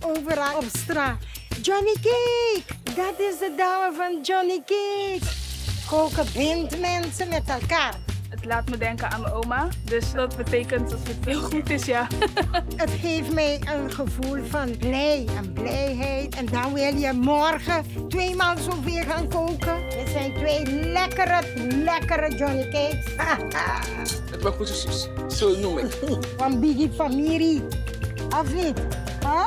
overal op straat. Johnny Cake, dat is de dame van Johnny Cake. Koken bindt mensen met elkaar. Het laat me denken aan mijn oma, dus dat betekent dat het heel goed is, ja. Het geeft mij een gevoel van blij en blijheid. En dan wil je morgen 2 maal zoveel gaan koken. Dit zijn 2 lekkere Johnny Cakes. Het mag goed zo noemen. Van Biggie familie. Of niet? Huh?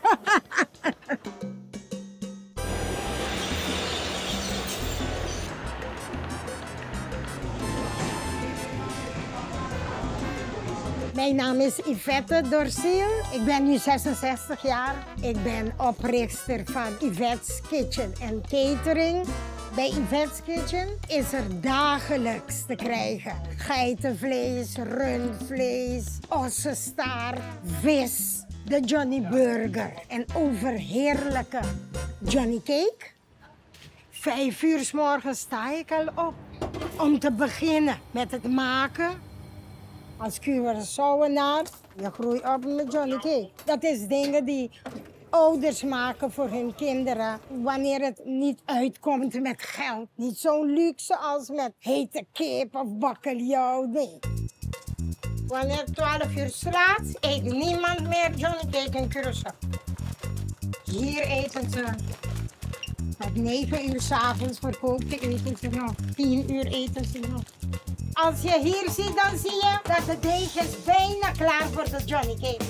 Mijn naam is Yvette Dorsiel. Ik ben nu 66 jaar. Ik ben oprichter van Yvette's Kitchen and Catering. Bij Yvette's Kitchen is er dagelijks te krijgen geitenvlees, rundvlees, ossenstaart, vis, de Johnny Burger en overheerlijke Johnny Cake. 5 uur 's morgens sta ik al op om te beginnen met het maken. Als Curaçaoenaar, je groeit op met Johnny Cake. Dat is dingen die ouders maken voor hun kinderen wanneer het niet uitkomt met geld. Niet zo'n luxe als met hete kip of bakkeljauw, nee. Wanneer 12 uur straat eet niemand meer Johnny Cake in Curaçao. Hier eten ze. Tot 9 uur 's avonds verkoopt de eten ze nog. 10 uur eten ze nog. Als je hier ziet, dan zie je dat de deeg is bijna klaar voor de Johnny Cake.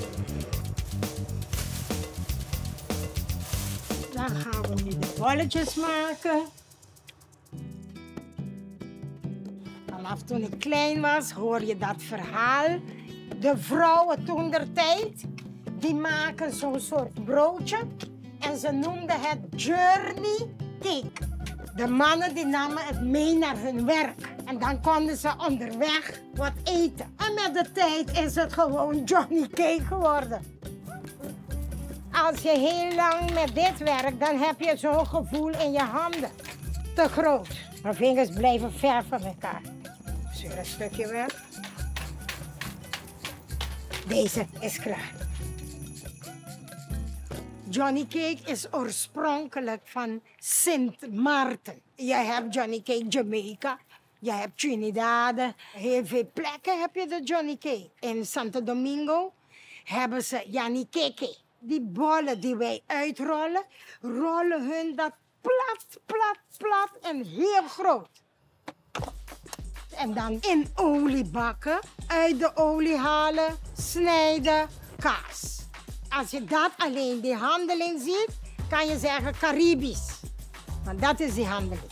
Dan gaan we nu de bolletjes maken. Vanaf toen ik klein was, hoor je dat verhaal. De vrouwen toen der tijd, die maken zo'n soort broodje. En ze noemden het Journey Cake. De mannen die namen het mee naar hun werk. En dan konden ze onderweg wat eten. En met de tijd is het gewoon Johnny Cake geworden. Als je heel lang met dit werkt, dan heb je zo'n gevoel in je handen. Te groot. Mijn vingers blijven ver van elkaar. Zullen een stukje weg. Deze is klaar. Johnny Cake is oorspronkelijk van Sint Maarten. Je hebt Johnny Cake Jamaica, je hebt Trinidad. Heel veel plekken heb je de Johnny Cake. In Santo Domingo hebben ze Johnny Cake. Die bollen die wij uitrollen, rollen hun dat plat en heel groot. En dan in olie bakken, uit de olie halen, snijden, kaas. Als je dat alleen, die handeling ziet, kan je zeggen Caribisch. Want dat is die handeling.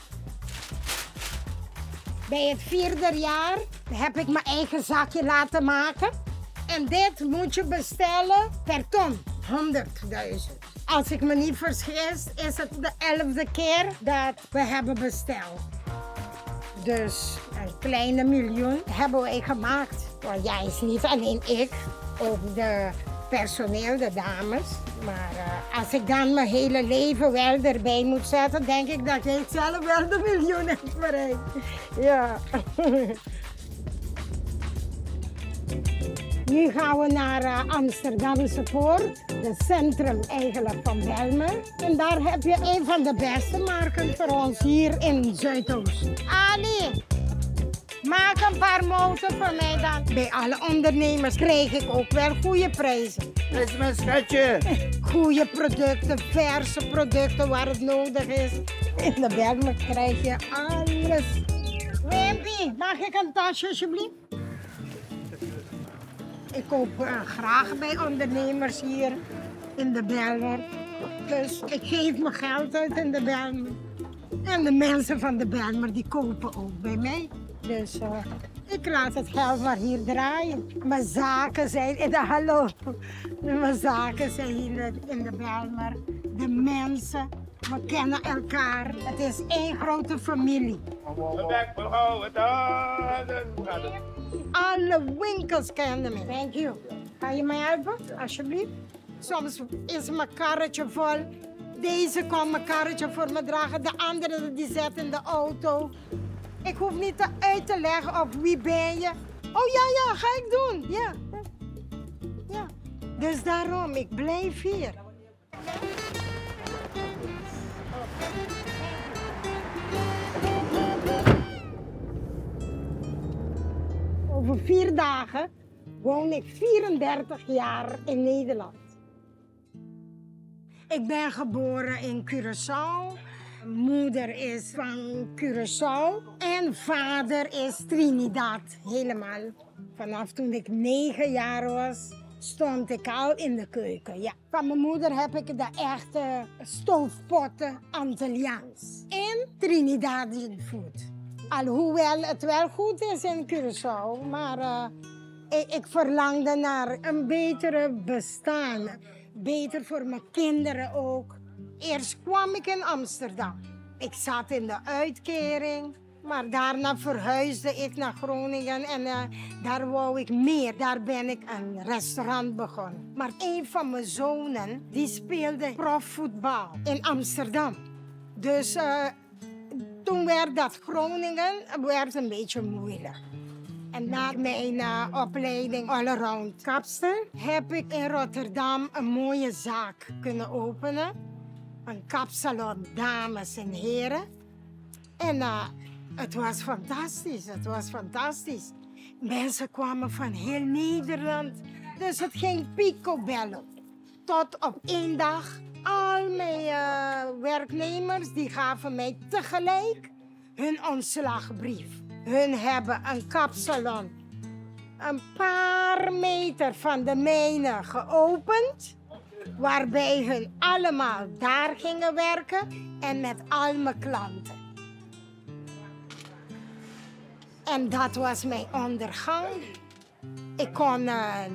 Bij het 4e jaar heb ik mijn eigen zakje laten maken. En dit moet je bestellen per ton. 100.000. Als ik me niet vergis, is het de 11e keer dat we hebben besteld. Dus een kleine miljoen hebben wij gemaakt. Want ja, is niet alleen ik, ook de personeel, de dames. Maar als ik dan mijn hele leven wel erbij moet zetten, denk ik dat ik zelf wel de miljoen heb bereikt. Ja. Nu gaan we naar Amsterdamse Poort, het centrum eigenlijk van Bijlmer. En daar heb je een van de beste markten voor ons hier in Zuidoost. Ali, maak een paar moten voor mij dan. Bij alle ondernemers krijg ik ook wel goede prijzen. Dat is mijn schatje. Goede producten, verse producten waar het nodig is. In de Bijlmer krijg je alles. Wimpy, mag ik een tasje alsjeblieft? Ik koop graag bij ondernemers hier in de Bijlmer. Dus ik geef mijn geld uit in de Bijlmer. En de mensen van de Bijlmer die kopen ook bij mij. Dus ik laat het geld maar hier draaien. Mijn zaken zijn, hallo, mijn zaken zijn hier in de Bijlmer. De mensen, we kennen elkaar. Het is één grote familie. Alle winkels kennen me. Thank you. Ga je mij helpen, alsjeblieft? Soms is mijn karretje vol. Deze kan mijn karretje voor me dragen. De andere die zet in de auto. Ik hoef niet uit te leggen op wie ben je. Oh ja, ga ik doen. Ja. Dus daarom, ik blijf hier. over 4 dagen woon ik 34 jaar in Nederland. Ik ben geboren in Curaçao. Moeder is van Curaçao en vader is Trinidad, helemaal. Vanaf toen ik 9 jaar was, stond ik al in de keuken. Ja. Van mijn moeder heb ik de echte stoofpotten Antilliaans en Trinidadian food. Alhoewel het wel goed is in Curaçao, maar ik verlangde naar een betere bestaan. Beter voor mijn kinderen ook. Eerst kwam ik in Amsterdam. Ik zat in de uitkering, maar daarna verhuisde ik naar Groningen en daar wou ik meer. Daar ben ik een restaurant begonnen. Maar een van mijn zonen, die speelde profvoetbal in Amsterdam. Dus toen werd dat Groningen een beetje moeilijk. En na mijn opleiding allround kapster heb ik in Rotterdam een mooie zaak kunnen openen. Een kapsalon, dames en heren. En het was fantastisch, het was fantastisch. Mensen kwamen van heel Nederland. Dus het ging picobello. Tot op 1 dag, al mijn werknemers die gaven mij tegelijk hun ontslagbrief. Hun hebben een kapsalon een paar meter van de mijne geopend, waarbij hun allemaal daar gingen werken en met al mijn klanten. En dat was mijn ondergang. Ik kon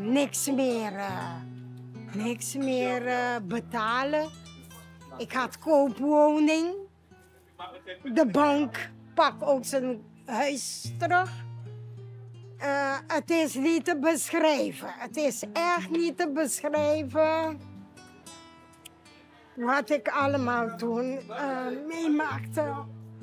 niks meer betalen. Ik had koopwoning. De bank pakt ook zijn huis terug. Het is niet te beschrijven. Het is echt niet te beschrijven wat ik allemaal toen meemaakte.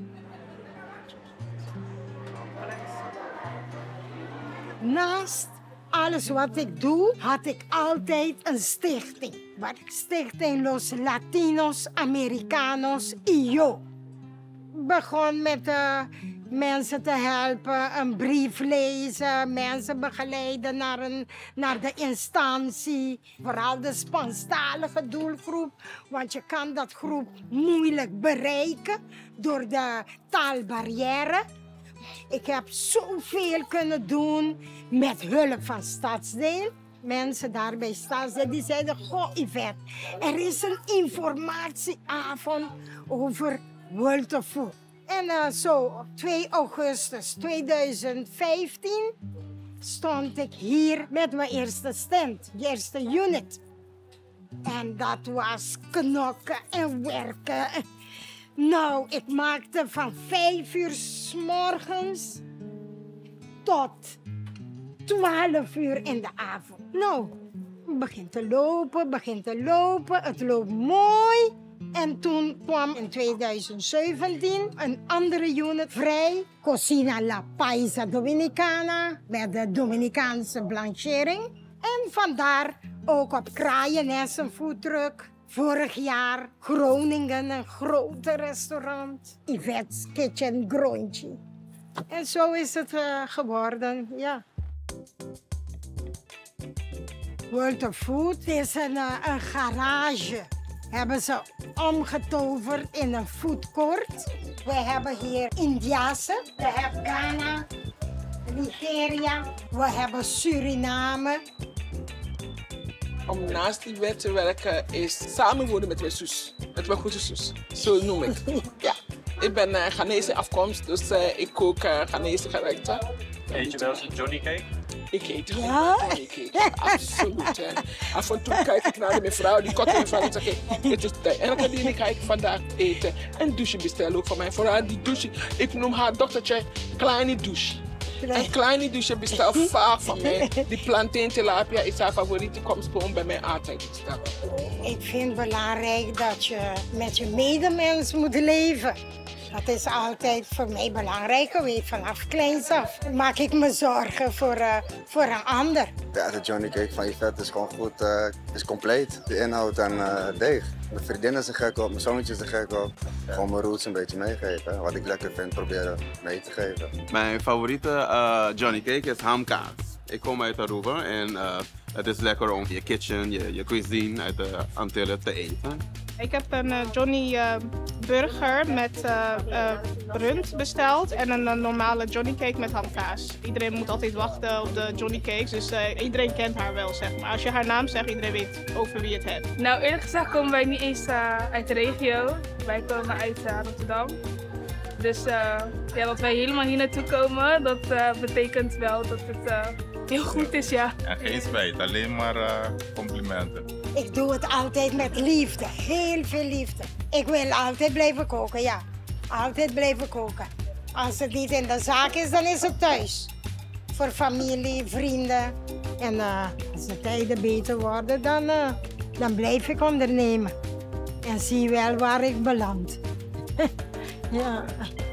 Naast alles wat ik doe, had ik altijd een stichting. Stichting Los Latinos Americanos IO. Begon met mensen te helpen, een brief lezen, mensen begeleiden naar de instantie. Vooral de Spaanstalige doelgroep, want je kan dat groep moeilijk bereiken door de taalbarrière. Ik heb zoveel kunnen doen met hulp van Stadsdeel. Mensen daar bij Stadsdeel die zeiden, goh Yvette, er is een informatieavond over World of Food. En zo op 2 augustus 2015 stond ik hier met mijn eerste stand, de eerste unit. En dat was knokken en werken. Nou, ik maakte van 5 uur 's morgens tot 12 uur in de avond. Nou, begint te lopen, het loopt mooi. En toen kwam in 2017 een andere unit vrij, Cocina La Paisa Dominicana, met de Dominicaanse blanchering. En vandaar ook op Kraaiennes een foodtruck. Vorig jaar Groningen, een grote restaurant, Yvette's Kitchen Groentje. En zo is het geworden, ja. World of Food is een garage. Hebben ze omgetoverd in een foodcourt. We hebben hier Indiase, we hebben Ghana, Nigeria, we hebben Suriname. Om naast die wet te werken is samenwonen met mijn zus. Met mijn goede zus. Zo noem ik. Ja. Ik ben Ghanese afkomst, dus ik kook Ghanese gerechten. Eet je wel eens een Johnny cake? Ik eet Johnny cake, absoluut. Af en toe kijk ik naar de mevrouw die kookt even en zeg het is tijd. En dan ga ik vandaag eten. Een douche bestellen ook voor mij. Vooral die douche, ik noem haar dochtertje Kleine Douche. Een kleine douche bestelt vaak van mij. Die plantain tilapia is haar favoriet. Die komt gewoon bij mij altijd bestellen. Ik vind het belangrijk dat je met je medemens moet leven. Dat is altijd voor mij belangrijk geweest. Vanaf kleins af maak ik me zorgen voor een ander. Ja, de Johnny Cake van Yvette is gewoon goed, is compleet. De inhoud en deeg. Mijn vriendinnen zijn gek op, mijn zoontjes zijn gek op. Gewoon mijn roots een beetje meegeven. Hè. Wat ik lekker vind, proberen mee te geven. Mijn favoriete Johnny Cake is hamkaas. Ik kom uit Aruba en het is lekker om je kitchen, je cuisine uit de Antillen te eten. Ik heb een Johnny burger met rund besteld en een normale Johnny Cake met hamkaas. Iedereen moet altijd wachten op de Johnny Cakes, dus iedereen kent haar wel, zeg maar. Als je haar naam zegt, iedereen weet over wie het hebt. Nou, eerlijk gezegd komen wij niet eens uit de regio. Wij komen uit Rotterdam. Dus ja, dat wij helemaal hier naartoe komen, dat betekent wel dat het heel goed is, ja. Ja, geen spijt, alleen maar complimenten. Ik doe het altijd met liefde, heel veel liefde. Ik wil altijd blijven koken, ja. Altijd blijven koken. Als het niet in de zaak is, dan is het thuis. Voor familie, vrienden. En als de tijden beter worden, dan blijf ik ondernemen. En zie wel waar ik beland. Ja.